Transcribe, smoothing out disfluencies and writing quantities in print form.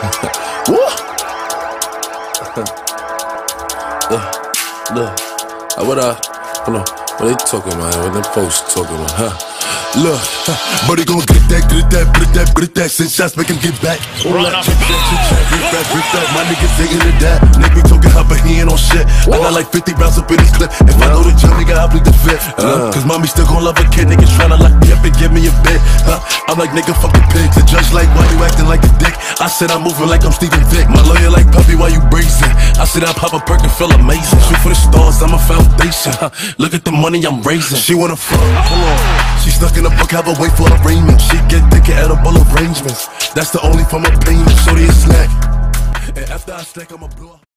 Look, hold on, what they talking about? What them folks talking about, huh? Look, but he gon' get that, send shots, make him get back. All that, rip that, my niggas ain't into that. Nigga be talking hot, but he ain't on shit. I got like 50 rounds up in this clip. If I go to jail, nigga, I'll plead the fifth. Cause mommy still gon' love a kid, niggas tryna lock me up and give me a bit. I'm like, nigga, fucking pigs. The judge like, why you acting like a dick? I said I'm moving like I'm Steven Vick. My lawyer like, puppy, why you bracing? I said I pop a perk and feel amazing. Shoot for the stars, I'm a foundation. Look at the money I'm raising. She wanna fuck, hold on. She stuck in a book, have her wait for arraignment. She get thick at edible arrangements. That's the only form of payment. Shorty a snack, and after I snack, I'ma blow.